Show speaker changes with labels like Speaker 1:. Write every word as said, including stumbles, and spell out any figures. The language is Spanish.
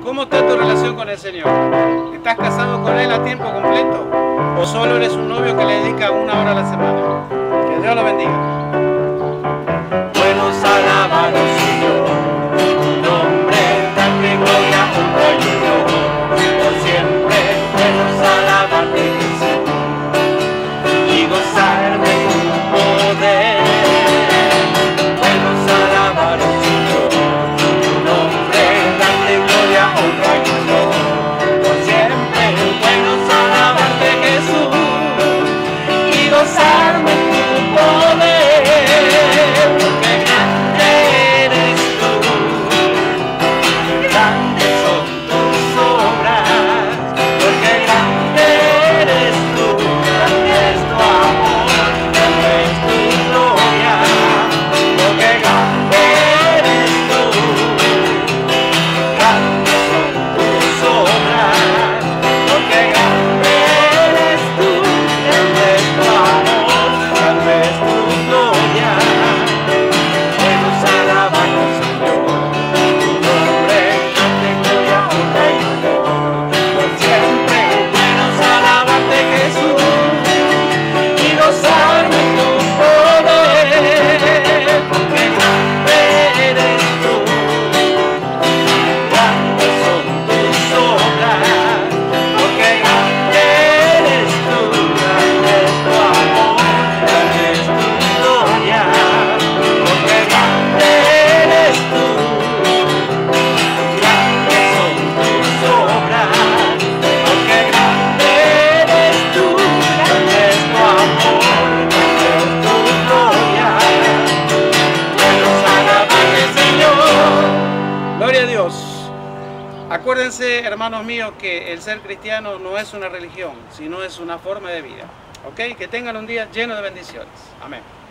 Speaker 1: ¿Cómo está tu relación con el Señor? ¿Estás casado con Él a tiempo completo? ¿O solo eres un novio que le dedica una hora a la semana? Que Dios lo bendiga.
Speaker 2: Buenos alabados, Señor, tu nombre, darte gloria, honra y honor, por siempre. Buenos alabarte, Señor, y gozar de tu poder. Buenos alabados, Señor, tu nombre, darte gloria, honra y honor, por siempre. Buenos alabarte, Jesús, y gozar de tu poder.
Speaker 1: Acuérdense, hermanos míos, que el ser cristiano no es una religión, sino es una forma de vida. ¿Ok? Que tengan un día lleno de bendiciones. Amén.